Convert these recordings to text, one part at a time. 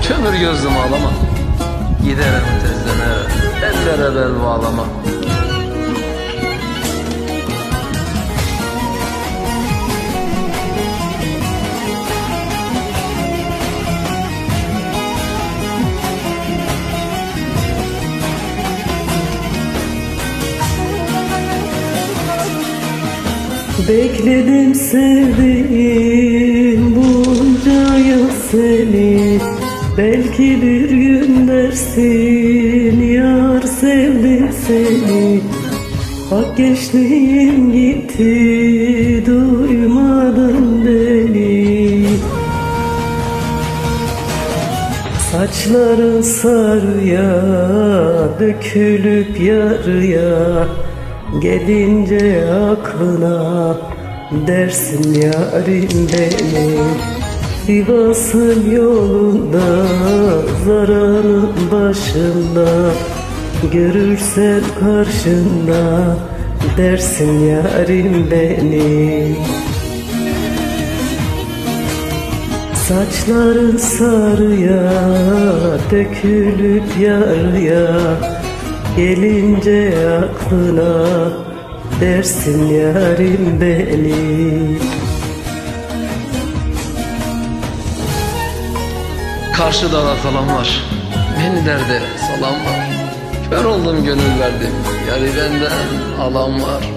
Kömür gözlüm ağlama, giderim tezden eve, ellere bel bağlama. Bekledim sevdiğim bunca yıl seni, belki bir gün dersin yar sevdim seni. Bak gençliğim gitti, duymadın beni. Saçların sarıya, dökülüp yarıya, gelince aklına dersin yarim benim. Sivas'ın yolunda, zararın başında, görürsen karşında dersin yarim benim. Saçların sarıya, dökülüp yarıya, gelince aklına dersin yarim benim. Karşı dağda talan var, beni derde salan var. Kör oldum gönül verdim, yarı benden alan var.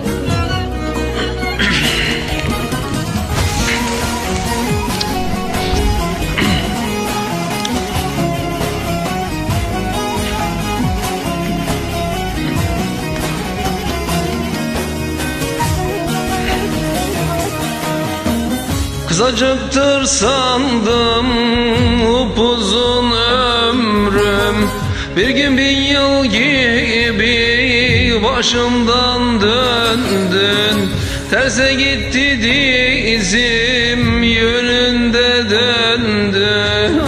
Kısacıktır sandım upuzun ömrüm, bir gün 1000 yıl gibi başımdan döndün. Terse gitti dizim, yönünde döndüm.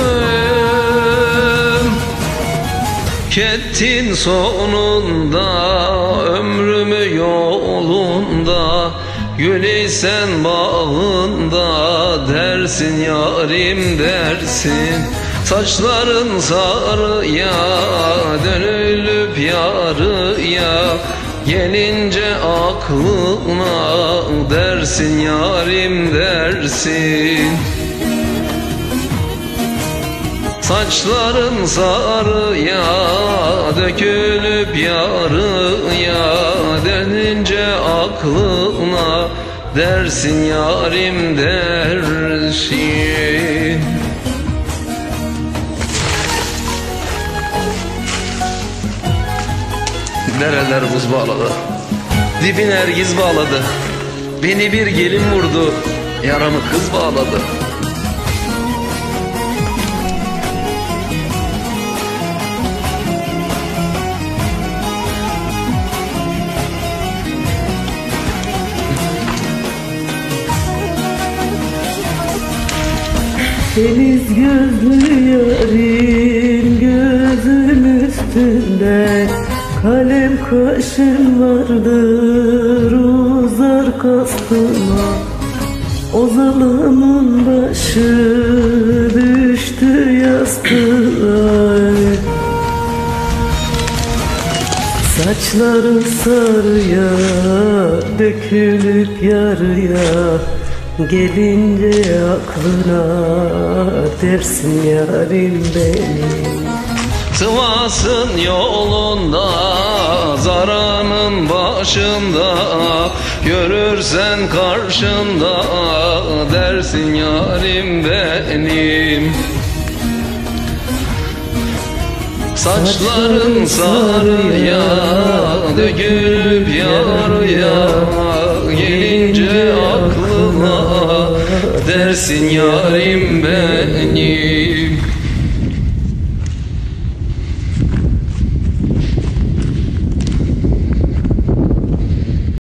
Kettin sonunda ömrümü yolunda, Gülisen bağında dersin yarim dersin. Saçların sarıya, dönülüp yarıya, gelince aklına dersin yarim dersin. Saçların sarıya, dökülüp yarıya, dönünce aklına dersin yarim dersin. Dereler buz bağladı, dibin ergiz bağladı, beni bir gelin vurdu, yaramı kız bağladı. Deniz gözlü yarim gözüm üstünde, kalem kaşın vardır uzar kastıma. O zalımın başı düştü yastığa. Saçların sarıya, dökülüp yarıya, gelince aklına dersin yarim benim. Sivas'ın yolunda, zaranın başında, görürsen karşında dersin yarim benim. Saçların sarıya, dökülüp yarıya, gelince aklına dersin yarim benim.